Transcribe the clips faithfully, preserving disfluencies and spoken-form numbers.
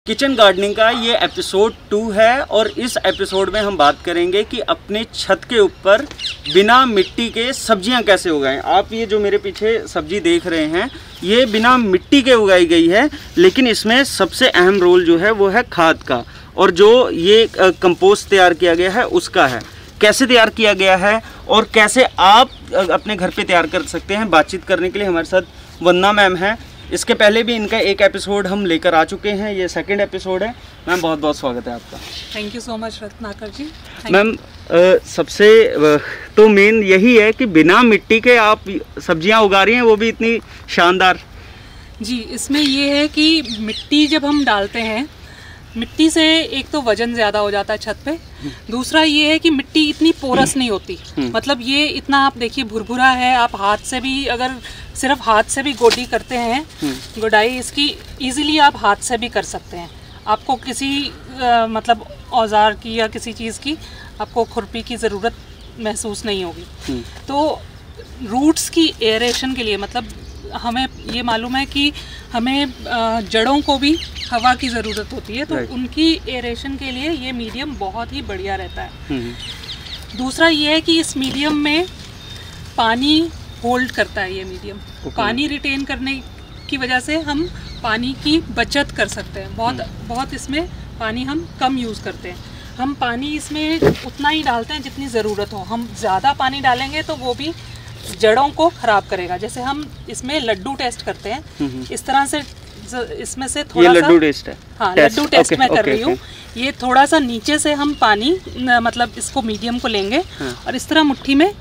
Kitchen gardening का ये episode to है और इस एपिसोड में हम बात करेंगे कि अपने छत के ऊपर बिना मिट्टी के सब्जियां कैसे उगाएं। आप ये जो मेरे पीछे सब्जी देख रहे हैं ये बिना मिट्टी के उगाई गई है, लेकिन इसमें सबसे अहम रोल जो है वो है खाद का, और जो ये कंपोस्ट तैयार किया गया है उसका है। कैसे तैयार किया गया है और कैसे आप अपने घर पे तैयार कर सकते हैं, बातचीत करने के लिए हमारे साथ वंदना मैम है। इसके पहले भी इनका एक एपिसोड हम लेकर आ चुके हैं, ये सेकंड एपिसोड है। मैम बहुत बहुत स्वागत है आपका। Thank you so much Ratnakar ji. Ma'am सबसे तो मेन यही है कि बिना मिट्टी के आप सब्जियां उगा रही हैं, वो भी इतनी शानदार। जी, इसमें ये है कि मिट्टी जब हम डालते हैं, मिट्टी से एक तो वजन ज़्यादा हो जाता है छत पे, दूसरा ये है कि मिट्टी इतनी पोरस नहीं होती। मतलब ये इतना आप देखिए भुरभुरा है, आप हाथ से भी अगर सिर्फ हाथ से भी गोडी करते हैं, गोडाई इसकी इजीली आप हाथ से भी कर सकते हैं। आपको किसी आ, मतलब औजार की या किसी चीज़ की आपको खुरपी की ज़रूरत महसूस नहीं होगी। तो रूट्स की एयरेशन के लिए, मतलब हमें ये मालूम है कि हमें जड़ों को भी हवा की ज़रूरत होती है, तो उनकी एयरेशन के लिए ये मीडियम बहुत ही बढ़िया रहता है। दूसरा ये है कि इस मीडियम में पानी होल्ड करता है। ये मीडियम okay. पानी रिटेन करने की वजह से हम पानी की बचत कर सकते हैं। बहुत बहुत इसमें पानी हम कम यूज़ करते हैं। हम पानी इसमें उतना ही डालते हैं जितनी ज़रूरत हो। हम ज़्यादा पानी डालेंगे तो वो भी जड़ों को ख़राब करेगा। जैसे हम इसमें लड्डू टेस्ट करते हैं, इस तरह से इसमें से थोड़ा ये लड्डू टेस्ट है। हाँ, लड्डू टेस्ट मैं कर रही हूँ। ये थोड़ा सा नीचे से हम पानी मतलब इसको मीडियम को लेंगे और इस तरह मुट्ठी में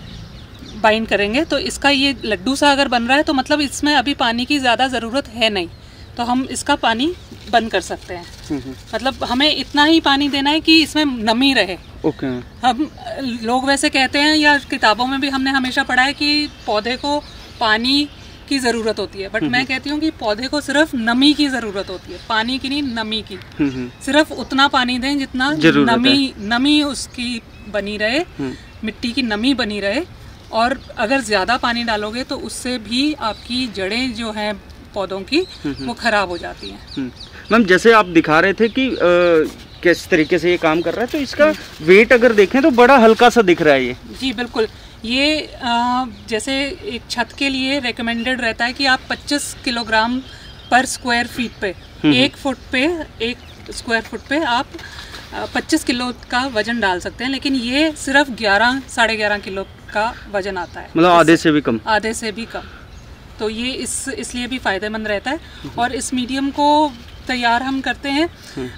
बाइंड करेंगे, तो इसका ये लड्डू सा अगर बन रहा है तो मतलब इसमें अभी पानी की ज़्यादा ज़रूरत है नहीं, तो हम इसका पानी बंद कर सकते हैं। मतलब हमें इतना ही पानी देना है कि इसमें नमी रहे। ओके। हम लोग वैसे कहते हैं या किताबों में भी हमने हमेशा पढ़ा है कि पौधे को पानी की ज़रूरत होती है, बट मैं कहती हूँ कि पौधे को सिर्फ नमी की ज़रूरत होती है, पानी की नहीं, नमी की। सिर्फ उतना पानी दें जितना नमी नमी उसकी बनी रहे, मिट्टी की नमी बनी रहे। और अगर ज़्यादा पानी डालोगे तो उससे भी आपकी जड़ें जो हैं पौधों की वो ख़राब हो जाती हैं। मैम जैसे आप दिखा रहे थे कि आ, किस तरीके से ये काम कर रहा है, तो इसका वेट अगर देखें तो बड़ा हल्का सा दिख रहा है ये। जी बिल्कुल। ये आ, जैसे एक छत के लिए रेकमेंडेड रहता है कि आप पच्चीस किलोग्राम पर स्क्वायर फीट पे, एक फुट पे एक स्क्वायर फुट पे आप पच्चीस किलो का वजन डाल सकते हैं, लेकिन ये सिर्फ ग्यारह साढ़े ग्यारह किलो का वजन आता है। मतलब आधे से भी कम। आधे से भी कम। तो ये इस इसलिए भी फ़ायदेमंद रहता है। और इस मीडियम को तैयार हम करते हैं,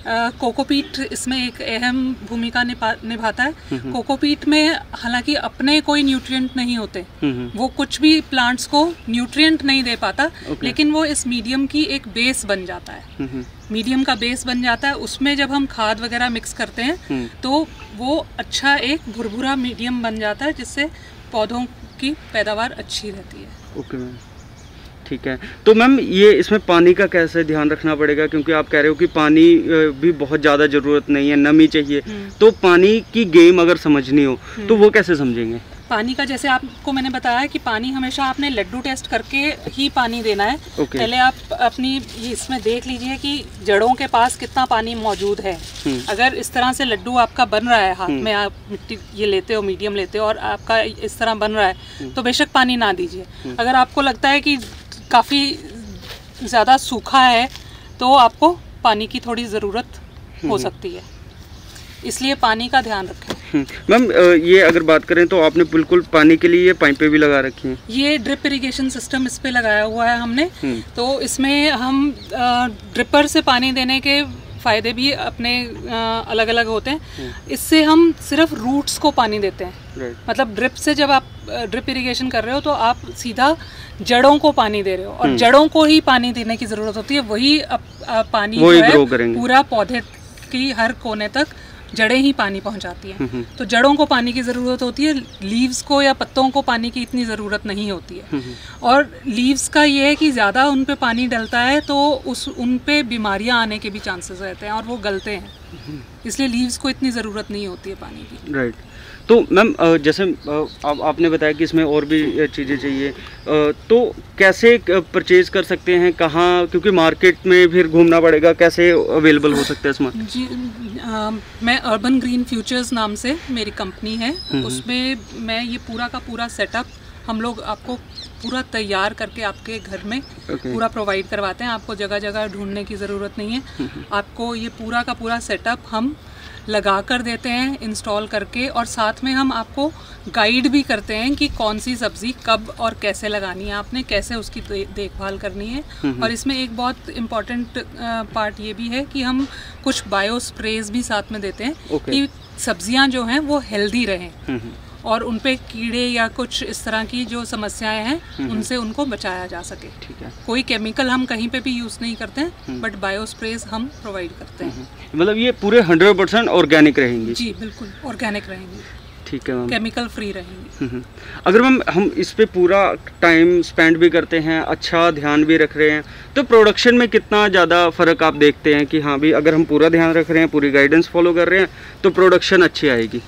कोकोपीट इसमें एक अहम भूमिका निभाता है। कोकोपीट में हालांकि अपने कोई न्यूट्रिएंट नहीं होते, वो कुछ भी प्लांट्स को न्यूट्रिएंट नहीं दे पाता, लेकिन वो इस मीडियम की एक बेस बन जाता है। मीडियम का बेस बन जाता है, उसमें जब हम खाद वगैरह मिक्स करते हैं तो वो अच्छा एक भुरभुरा मीडियम बन जाता है, जिससे पौधों की पैदावार अच्छी रहती है। ओके मैम, ठीक है। तो मैम ये इसमें पानी का कैसे ध्यान रखना पड़ेगा, क्योंकि आप कह रहे हो कि पानी भी बहुत ज़्यादा ज़रूरत नहीं है, नमी चाहिए, तो पानी की गेम अगर समझनी हो तो वो कैसे समझेंगे? पानी का जैसे आपको मैंने बताया कि पानी हमेशा आपने लड्डू टेस्ट करके ही पानी देना है। okay. पहले आप अपनी इसमें देख लीजिए कि जड़ों के पास कितना पानी मौजूद है। अगर इस तरह से लड्डू आपका बन रहा है, हाथ में आप मिट्टी ये लेते हो, मीडियम लेते हो और आपका इस तरह बन रहा है, तो बेशक पानी ना दीजिए। अगर आपको लगता है कि काफ़ी ज़्यादा सूखा है तो आपको पानी की थोड़ी ज़रूरत हो सकती है, इसलिए पानी का ध्यान रखें। मैम ये अगर बात करें तो आपने बिल्कुल पानी के लिए ये पाइपें भी लगा रखी हैं। ये ड्रिप इरिगेशन सिस्टम इस पे लगाया हुआ है हमने। तो इसमें हम ड्रिपर से पानी देने के फ़ायदे भी अपने अलग अलग होते हैं। इससे हम सिर्फ रूट्स को पानी देते हैं। मतलब ड्रिप से जब आप ड्रिप इरिगेशन कर रहे हो तो आप सीधा जड़ों को पानी दे रहे हो, और जड़ों को ही पानी देने की ज़रूरत होती है। वही अब पानी जो है पूरा पौधे की हर कोने तक जड़ें ही पानी पहुंचाती हैं। तो जड़ों को पानी की ज़रूरत होती है, लीव्स को या पत्तों को पानी की इतनी ज़रूरत नहीं होती है। और लीव्स का ये है कि ज़्यादा उन पे पानी डलता है तो उस उन पे बीमारियां आने के भी चांसेस रहते हैं और वो गलते हैं, इसलिए लीव्स को इतनी ज़रूरत नहीं होती है पानी की। राइट। तो मैम जैसे आप आपने बताया कि इसमें और भी चीज़ें चाहिए, तो कैसे परचेज कर सकते हैं, कहाँ, क्योंकि मार्केट में फिर घूमना पड़ेगा, कैसे अवेलेबल हो सकता है इसमें? जी आ, मैं अर्बन ग्रीन फ्यूचर्स नाम से मेरी कंपनी है, उसमें मैं ये पूरा का पूरा सेटअप हम लोग आपको पूरा तैयार करके आपके घर में okay. पूरा प्रोवाइड करवाते हैं। आपको जगह जगह ढूंढने की ज़रूरत नहीं है। आपको ये पूरा का पूरा सेटअप हम लगा कर देते हैं इंस्टॉल करके, और साथ में हम आपको गाइड भी करते हैं कि कौन सी सब्ज़ी कब और कैसे लगानी है, आपने कैसे उसकी देखभाल करनी है। और इसमें एक बहुत इम्पॉर्टेंट पार्ट ये भी है कि हम कुछ बायो स्प्रेज भी साथ में देते हैं okay. कि सब्जियां जो हैं वो हेल्दी रहें और उन पे कीड़े या कुछ इस तरह की जो समस्याएं हैं उनसे उनको बचाया जा सके। ठीक है। कोई केमिकल हम कहीं पे भी यूज़ नहीं करते हैं, बट बायो स्प्रेज हम प्रोवाइड करते हैं। मतलब ये पूरे हंड्रेड परसेंट ऑर्गेनिक रहेंगी? जी बिल्कुल ऑर्गेनिक रहेंगी। ठीक है मैम। केमिकल फ्री रहेंगी। अगर मैम हम इस पे पूरा टाइम स्पेंड भी करते हैं, अच्छा ध्यान भी रख रहे हैं, तो प्रोडक्शन में कितना ज़्यादा फ़र्क आप देखते हैं कि हाँ भी अगर हम पूरा ध्यान रख रहे हैं, पूरी गाइडेंस फॉलो कर रहे हैं, तो प्रोडक्शन अच्छी आएगी?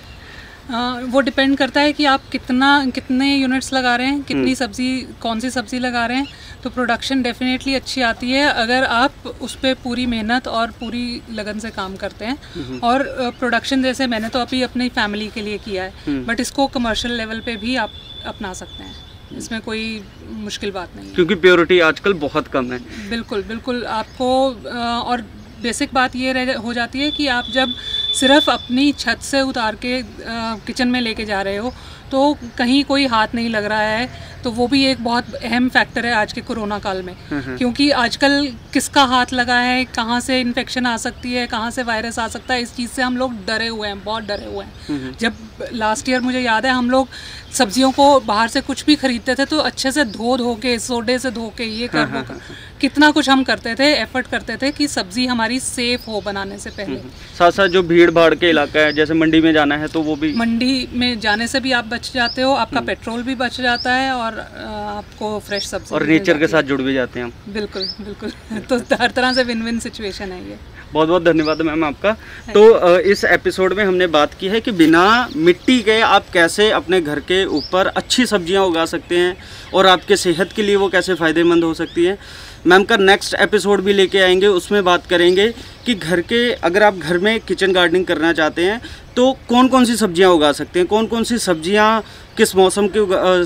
आ, वो डिपेंड करता है कि आप कितना कितने यूनिट्स लगा रहे हैं, कितनी सब्ज़ी, कौन सी सब्ज़ी लगा रहे हैं, तो प्रोडक्शन डेफिनेटली अच्छी आती है अगर आप उस पर पूरी मेहनत और पूरी लगन से काम करते हैं। और प्रोडक्शन जैसे मैंने तो अभी अपनी फैमिली के लिए किया है, बट इसको कमर्शियल लेवल पे भी आप अपना सकते हैं, इसमें कोई मुश्किल बात नहीं है, क्योंकि प्योरिटी आजकल बहुत कम है। बिल्कुल बिल्कुल। आपको और बेसिक बात ये हो जाती है कि आप जब सिर्फ अपनी छत से उतार के किचन में लेके जा रहे हो तो कहीं कोई हाथ नहीं लग रहा है, तो वो भी एक बहुत अहम फैक्टर है आज के कोरोना काल में, क्योंकि आजकल किसका हाथ लगा है, कहाँ से इन्फेक्शन आ सकती है, कहाँ से वायरस आ सकता है, इस चीज़ से हम लोग डरे हुए हैं, बहुत डरे हुए हैं। जब लास्ट ईयर मुझे याद है हम लोग सब्जियों को बाहर से कुछ भी खरीदते थे तो अच्छे से धो धो के, सोडे से धो के, ये कर वो कर, कितना कुछ हम करते थे, एफर्ट करते थे कि सब्जी हमारी सेफ हो बनाने से पहले। साथ साथ जो भीड़ भाड़ के इलाका है, जैसे मंडी में जाना है, तो वो भी, मंडी में जाने से भी आप बच जाते हो, आपका पेट्रोल भी बच जाता है और आपको फ्रेश सब्जी और नेचर के साथ जुड़ भी जाते हैं हम। बिल्कुल बिल्कुल। तो हर तरह से विन विन सिचुएशन है ये। बहुत बहुत धन्यवाद मैम आपका। तो इस एपिसोड में हमने बात की है कि बिना मिट्टी के आप कैसे अपने घर के ऊपर अच्छी सब्जियां उगा सकते हैं और आपके सेहत के लिए वो कैसे फ़ायदेमंद हो सकती है। मैम का नेक्स्ट एपिसोड भी लेके आएंगे, उसमें बात करेंगे कि घर के, अगर आप घर में किचन गार्डनिंग करना चाहते हैं तो कौन कौन सी सब्जियां उगा सकते हैं, कौन कौन सी सब्जियां किस मौसम के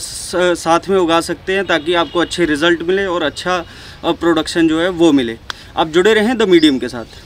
साथ में उगा सकते हैं, ताकि आपको अच्छे रिजल्ट मिले और अच्छा प्रोडक्शन जो है वो मिले। आप जुड़े रहें द मीडियम के साथ।